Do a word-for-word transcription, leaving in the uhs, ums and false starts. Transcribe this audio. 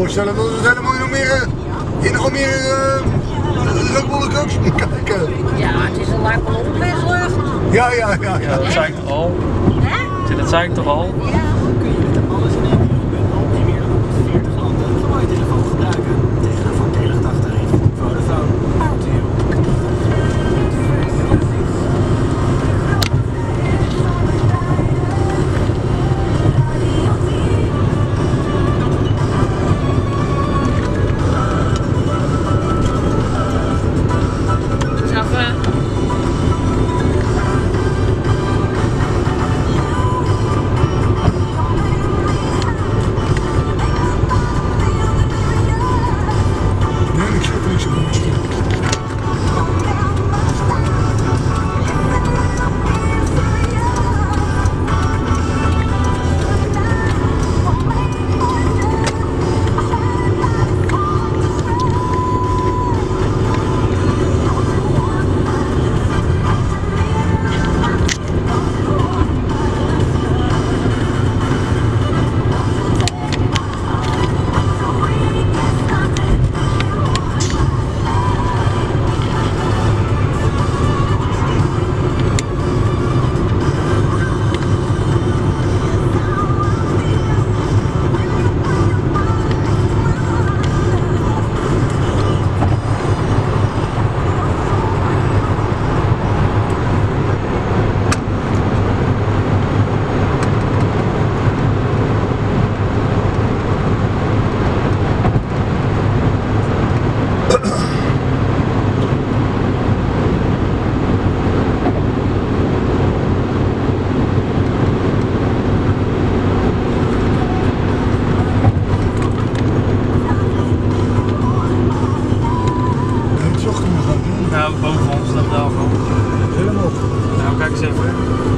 voorstellen dat we helemaal in Almere, in Almere uh, rookbollenkoks moet kijken. Ja, het is een lijkt wel onweerslucht. Ja, ja, ja, ja. Ja, dat zei ik toch al? Hè? Dat zei ik toch al? Ja. Kun je met alles in één mobielbundel in meer dan honderdveertig landen een mooie telefoon gebruiken tegen een voordelig dagtarief. Vodafone, out to you. Nou, boven ons, dat wel. Helemaal. Nou, kijk eens even.